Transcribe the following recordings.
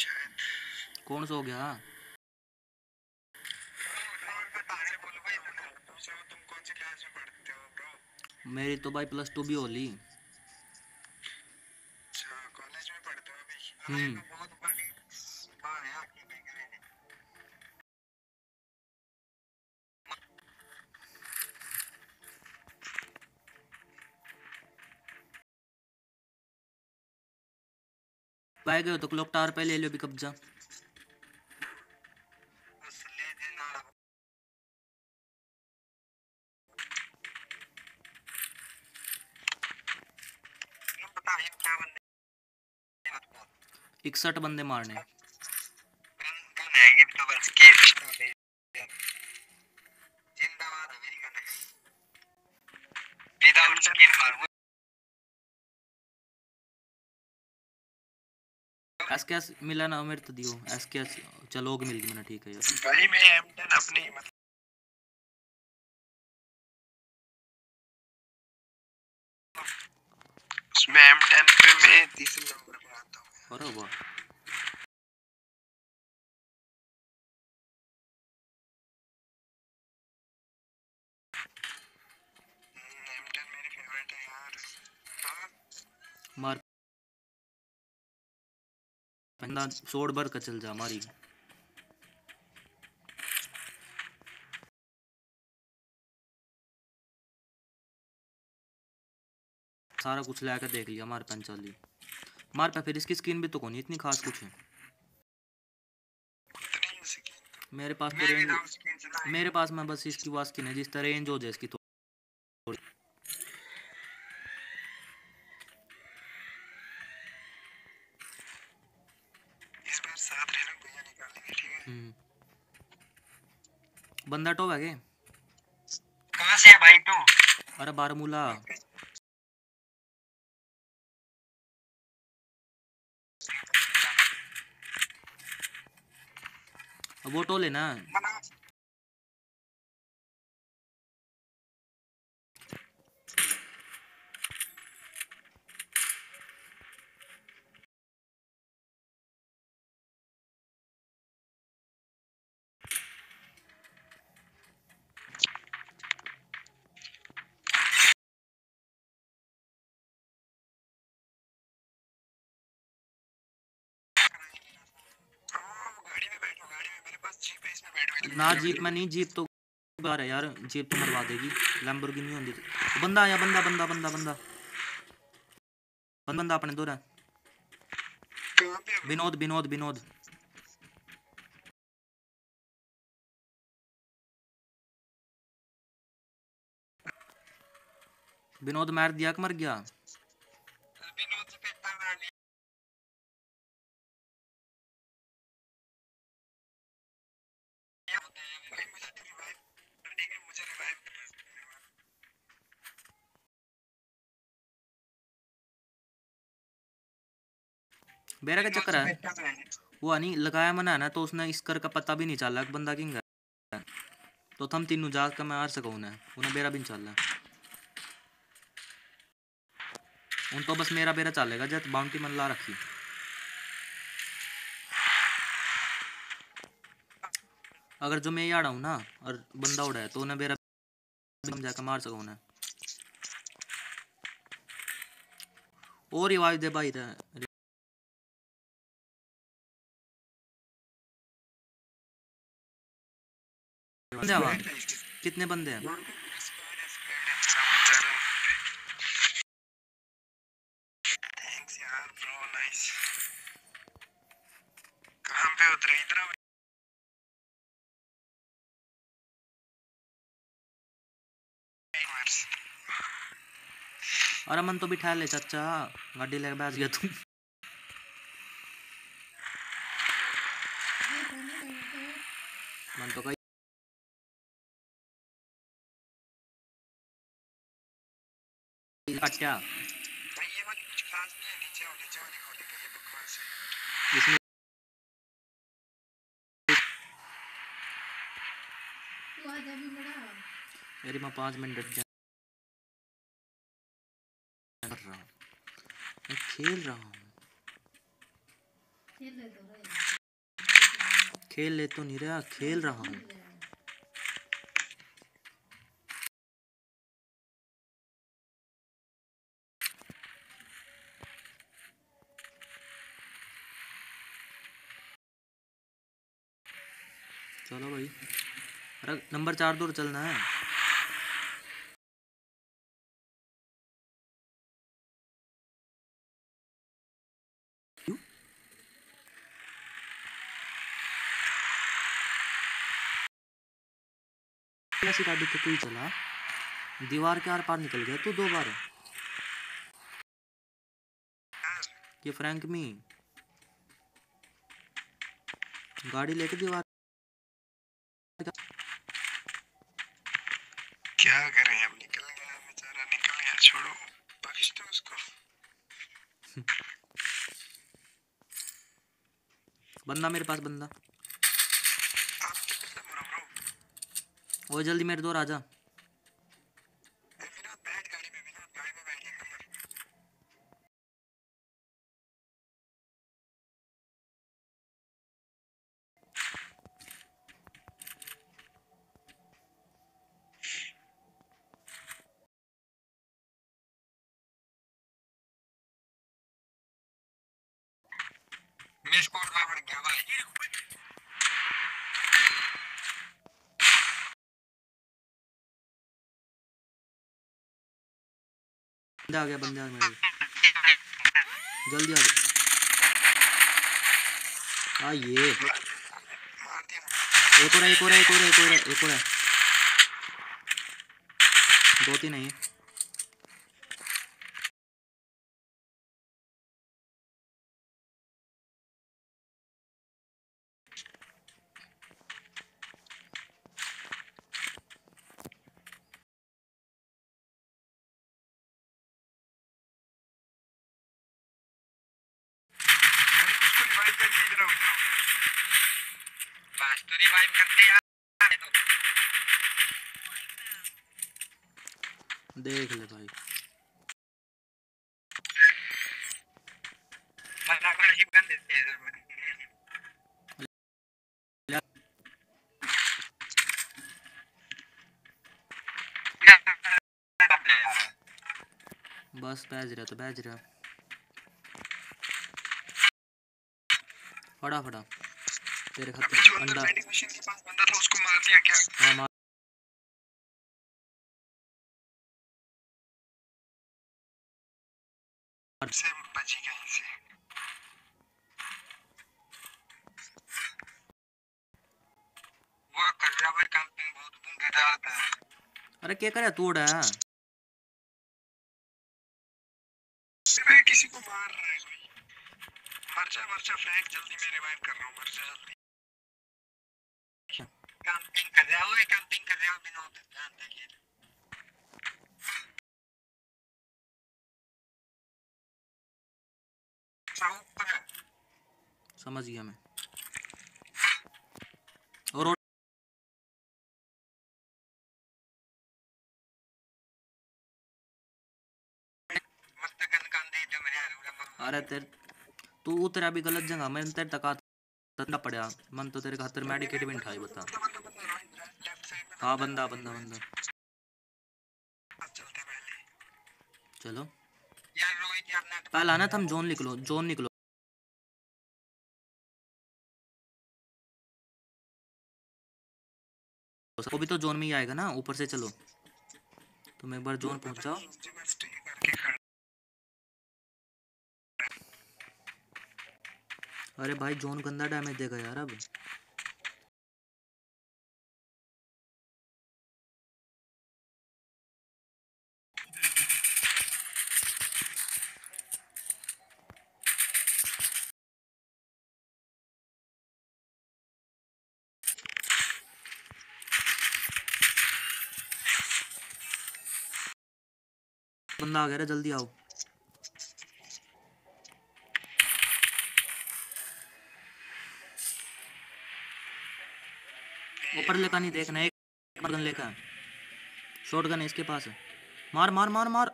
कौन सो गया? मेरी तो भाई +2 भी होली। कॉलेज में पढ़ते हो अभी? पाए गए हो तो क्लॉक टावर पे ले लो भी कब्जा। पता है क्या बंदे 61 बंदे मारने। गन है ये तो बस केस स्टार्ट है। जिंदाबाद अमेरिकन है। विदाउट स्किन मारूंगा। एसकेएस मिला ना मेरे तो दियो एसकेएस चलोग मिल गई मैंने। ठीक है यार भाई मैं M10 अपनी उसमें M10 पे मैं 30 नंबर पे आता हूँ। अरे वाह M10 मेरी फेवरेट है यार। हाँ मार बंदा सोड भर का चल जा मारी। सारा कुछ लाकर देख लिया मार 45 मार पे। फिर इसकी स्किन भी तो कौन इतनी खास कुछ है मेरे पास तो रेंज। मेरे पास मैं बस इसकी वास स्किन है जिस तरह रेंज हो जाए इसकी तो। इस बार 7 रेनक भैया निकालेंगे ठीक है। बंदा टॉप है के? कहाँ से है भाई तू? अरे बारमूला। वो टोल है ना। गाड़ी में बैठो गाड़ी में मेरे पास जीप है इसमें बैठो। ना जीप में नहीं जीप तो बार है यार। जीप तो मरवा देगी लैम्बोर्गिनी होती। बंदा आया बंदा बंदा बंदा बंदा बंदा अपने दो है। विनोद विनोद विनोद विनोद मार दिया कि मर गया? विनोद पे ताला नहीं। मुझे रिवाइव बेरा का चक्कर है वो नहीं लगाया मना ना तो उसने इस कर का पता भी नहीं चला कि बंदा किंग है। तो थम तीनों जाकर मैं हार सका उन्हें बेरा भी नहीं चल रहा। उन तो बस मेरा बेरा चलेगा जब बाउंटी मन ला रखी। अगर जो मैं यार हूँ ना और बंदा उड़ा है तो उन्हें बेरा जाकर मार सका उन्हें। और रिवाइव दे भाई कितने बंदे हैं? थैंक्स यार ब्रो नाइस। कहाँ पे उतरे इधर? अरे मन तो बिठा ले चाचा गाड़ी लेकर बैठ गया तुम। मन तो कहीं क्या ये वाली कुछ खास नहीं है। नीचे वाली खोली गई है बकवास है। इसमें मेरी मैं 5 मिनट कर रहा हूँ मैं खेल रहा हूँ। खेल ले तो नहीं रहा, खेल रहा हूँ। चलो भाई, अरे नंबर 4 दूर चलना है। ऐसी गाड़ी तो तू ही चला, दीवार के आर पार निकल गया तू 2 बार। ये फ्रैंक मी गाड़ी लेके दीवार। क्या करें, अब निकल गया बेचारा, निकल गया, छोड़ो, बख्श दो उसको। बंदा मेरे पास, बंदा। आप कितना ब्रो? ओ जल्दी मेरे दौर आजा। विनोद बैठ गाड़ी में, विनोद गाड़ी में बैठ, एक नंबर। मिस कॉल बढ़ गया भाई। बंदा आ गया, बंदा आ गया मेरे। जल्दी आ जा। ये मार दिया। एक और है, एक और है, एक और है, एक और है, एक और है। 2-3 है। अरे उसको रिवाइव कर दी इधर। बस तो रिवाइव करते यार। देख ले भाई, मना कर ही बंद देते हैं इधर में। बस बैज रहा तो बैज रहा। फटा फटा तेरे अभी खाते जो अंदर अंडा। वेंडिंग मशीन के पास बंदा था उसको मार दिया क्या? हाँ मार। से बची कहीं से। वो कर रहा है कैंपिंग, बहुत बूंदेदार था। अरे क्या करे तू उड़ा। मैं किसी को मार रहा है कोई। मर जा फ्रैंक, जल्दी मैं रिवाइव कर रहा हूँ, मर जा जल्दी। कैंपिंग कर रहा हूँ, कैंपिंग कर रहा हूँ विनोद, ध्यान देखिए। समझ गया मैं। और मस्त गन कान दे दो मेरे यार। अरे तेरे तू तेरा भी गलत जगह, मैं तेरे तक तंदा पड़ा मन तो तेरे खातर मेडिकेट भी उठाई बता। हाँ बंदा बंदा बंदा। चलते पहले चलो यार, रोहित यार नेट पहला ना तुम जोन निकलो, जोन निकलो। वो भी तो जोन में ही आएगा ना, ऊपर से चलो। तुम एक बार जोन पहुंच जाओ। अरे भाई जोन गंदा डैमेज देगा यार अब। बंदा आ गया रे, जल्दी आओ। ऊपर लेकर नहीं देखना, एक गन लेकर। शॉट गन है इसके पास है। मार मार मार मार।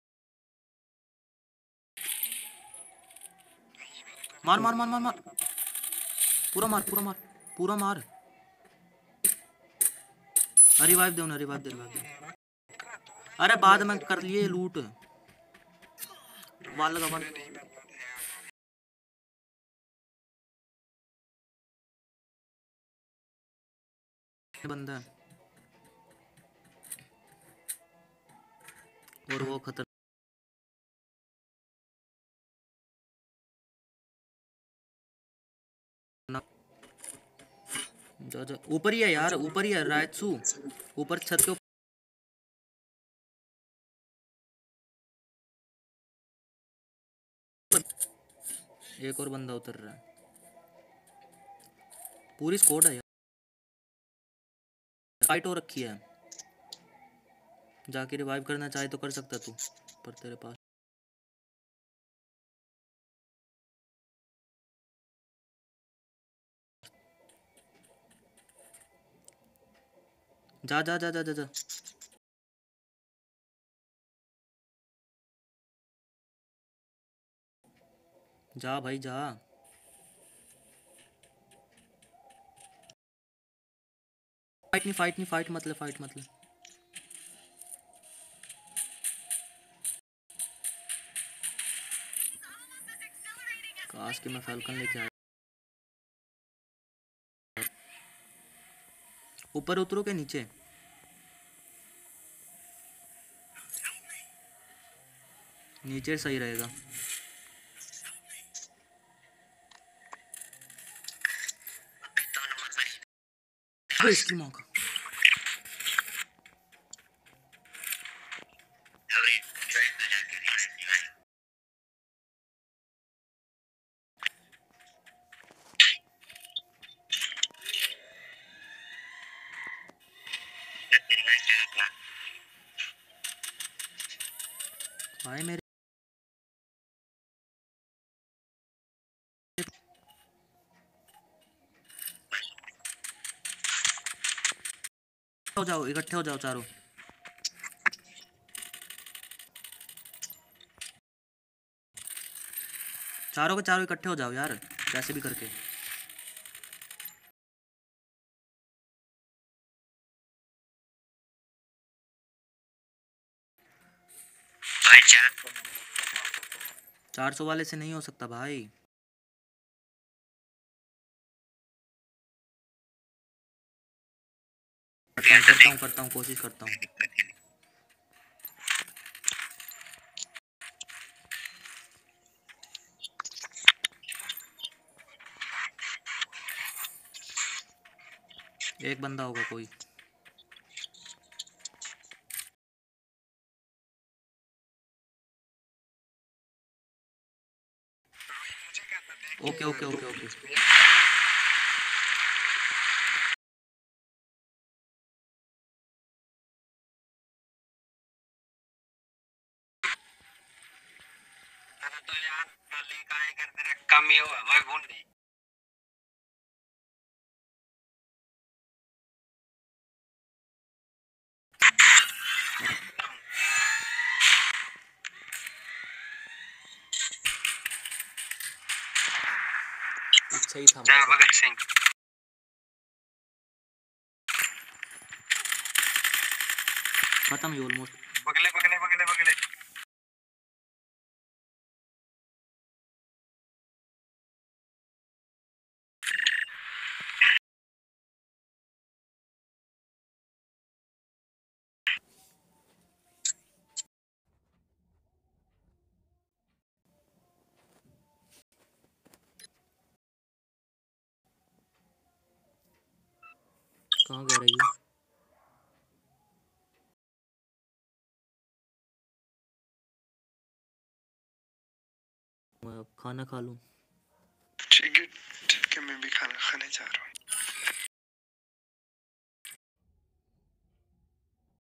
मार मार मार मार मार। पूरा मार पूरा मार पूरा मार। रिवाइव दे, रिवाइव दे, रिवाइव दे। अरे बाद में कर लिए लूट। वाल लगा वाल। बंदा है और वो खतर। जा जा ऊपर ही है यार, ऊपर ही है रायत्सु, ऊपर छत के ऊपर। एक और बंदा उतर रहा है, पूरी स्क्वाड है यार, फाइट हो रखी है। जाके रिवाइव करना चाहे तो कर सकता तू, पर तेरे पास जा जा जा जा जा जा। जा भाई जा। फाइट नहीं फाइट मतलब फाइट मतलब। काश कि मैं फैल्कन लेके आया। ऊपर उतरो के नीचे। नीचे सही रहेगा। इसकी माँ का। भाई मेरे हो जाओ, इकट्ठे हो जाओ चारों। चारों के चारों इकट्ठे हो जाओ यार, कैसे भी करके। भाई 400 वाले से नहीं हो सकता भाई। करता हूँ कोशिश करता हूँ। एक बंदा होगा कोई। Okay okay okay okay. तो यार पहले काय करते रहे कम ही हुआ भाई भूल नहीं। पीछे ही था जय मेरे भगत सिंह। खत्म ही ऑलमोस्ट। बगले बगले बगले बगले। कहाँ गया रही? मैं अब खाना खा लूँ। ठीक है मैं भी खाना खाने जा रहा हूँ।